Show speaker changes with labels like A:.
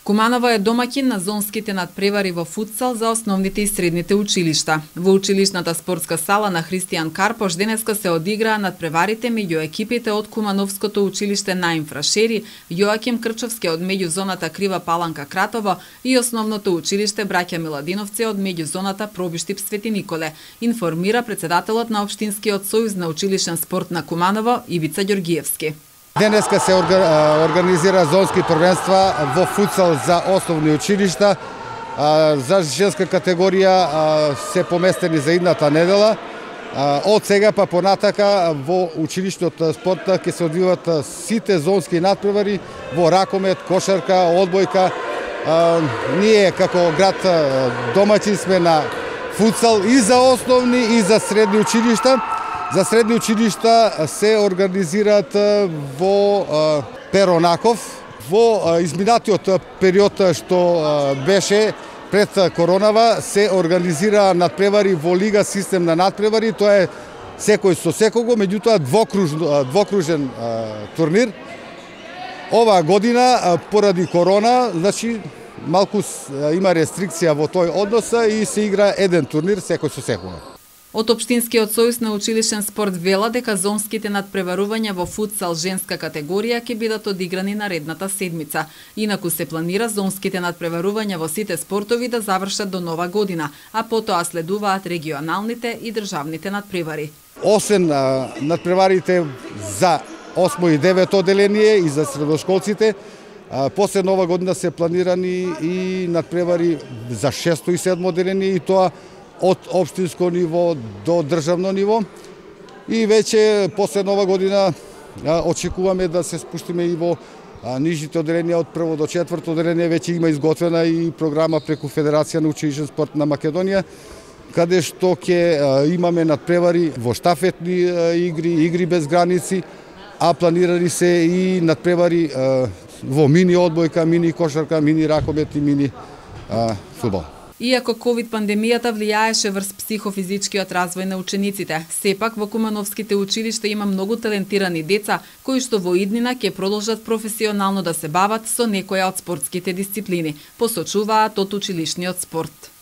A: Куманово е домаќин на зонските надпревари во футсал за основните и средните училишта. Во училишната спортска сала на Христијан Карпош денеска се одиграа надпреварите меѓу екипите од Кумановското училиште Наим Фрашери, Јоаким Крчовски од меѓузоната Крива Паланка Кратово и основното училиште Браќа Миладиновци од меѓузоната Пробиштип Свети Николе, информира председателот на Општинскиот сојуз на училишен спорт на Куманово Ивица Ѓоргиевски.
B: Денеска се организира зонски првенства во футсал за основни училишта. За женска категорија се поместени за идната недела. Од сега па понатака во училиштот спорт ќе се одвиваат сите зонски надпревари во ракомет, кошарка, одбојка. Ние како град домаќин сме на футсал и за основни и за средни училишта. За средни училишта се организираат во Перонаков. Во изминатиот период што беше пред коронава се организира надпревари во лига систем на надпревари. Тоа е секој со секого, меѓутоа двокружен турнир. Оваа година поради корона, значи малку има рестрикција во тој однос и се игра еден турнир секој со секого.
A: Од Општинскиот сојуз на училишен спорт вела дека зонските надпреварувања во футсал женска категорија ќе бидат одиграни наредната седмица. Инаку се планира зонските надпреварувања во сите спортови да завршат до нова година, а потоа следуваат регионалните и државните надпревари.
B: Освен надпреварите за 8 и 9 оделение и за средошколците, после нова година се планирани и надпревари за 6 и 7 оделение и тоа од општинско ниво до државно ниво. И веќе после нова година очекуваме да се спуштиме и во нижните оделенија од 1 до 4 оделение. Веќе има изготвена и програма преку Федерација на училишен спорт на Македонија, каде што ќе имаме надпревари во штафетни игри, игри без граници, а планирани се и надпревари во мини одбојка, мини кошарка, мини ракомет и мини фудбал.
A: Иако ковид пандемијата влијаеше врз психофизичкиот развој на учениците, сепак во Кумановските училишта има многу талентирани деца кои што во иднина ќе продолжат професионално да се бават со некоја од спортските дисциплини, посочуваат од училишниот спорт.